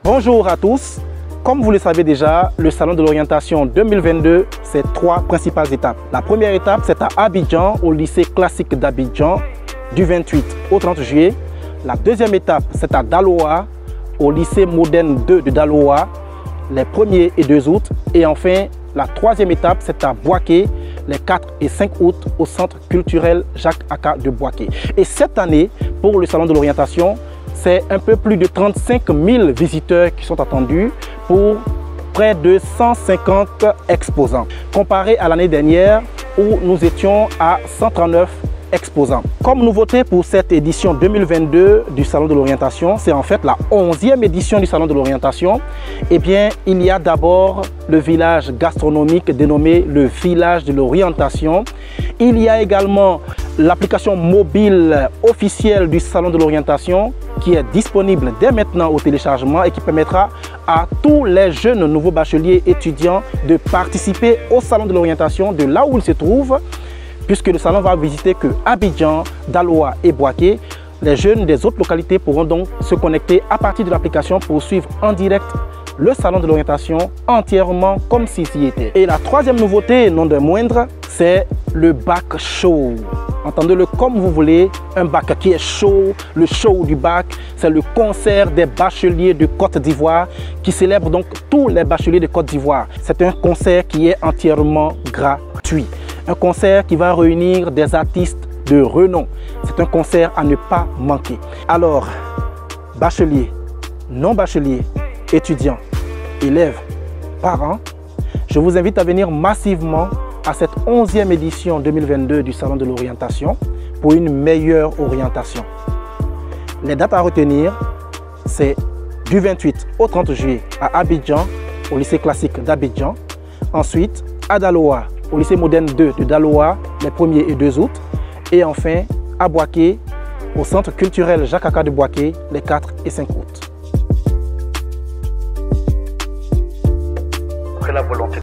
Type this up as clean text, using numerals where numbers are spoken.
Bonjour à tous. Comme vous le savez déjà, le Salon de l'orientation 2022, c'est 3 principales étapes. La première étape, c'est à Abidjan, au lycée classique d'Abidjan, du 28 au 30 juillet. La deuxième étape, c'est à Daloa, au lycée moderne 2 de Daloa, les 1er et 2 août. Et enfin, la troisième étape, c'est à Boaké, les 4 et 5 août, au centre culturel Jacques Aka de Boaké. Et cette année, pour le Salon de l'orientation, c'est un peu plus de 35 000 visiteurs qui sont attendus pour près de 150 exposants. Comparé à l'année dernière où nous étions à 139 exposants. Comme nouveauté pour cette édition 2022 du Salon de l'orientation, c'est en fait la 11e édition du Salon de l'orientation. Eh bien, il y a d'abord le village gastronomique dénommé le village de l'orientation. Il y a également l'application mobile officielle du Salon de l'orientation qui est disponible dès maintenant au téléchargement et qui permettra à tous les jeunes nouveaux bacheliers étudiants de participer au Salon de l'orientation de là où ils se trouvent, puisque le salon va visiter que Abidjan, Daloa et Boaké. Les jeunes des autres localités pourront donc se connecter à partir de l'application pour suivre en direct le salon de l'orientation entièrement comme s'ils y étaient. Et la troisième nouveauté, non de moindre, c'est le bac show. Entendez-le comme vous voulez, un bac qui est chaud, le show du bac, c'est le concert des bacheliers de Côte d'Ivoire qui célèbre donc tous les bacheliers de Côte d'Ivoire. C'est un concert qui est entièrement gratuit. Un concert qui va réunir des artistes de renom. C'est un concert à ne pas manquer. Alors, bacheliers, non-bacheliers, étudiants, élèves, parents, je vous invite à venir massivement à cette 11e édition 2022 du Salon de l'orientation pour une meilleure orientation. Les dates à retenir, c'est du 28 au 30 juillet à Abidjan, au lycée classique d'Abidjan. Ensuite, à Daloa, au lycée moderne 2 de Daloa, les 1er et 2 août. Et enfin, à Boaké, au centre culturel Jacques Aka de Boaké, les 4 et 5 août. Après la volonté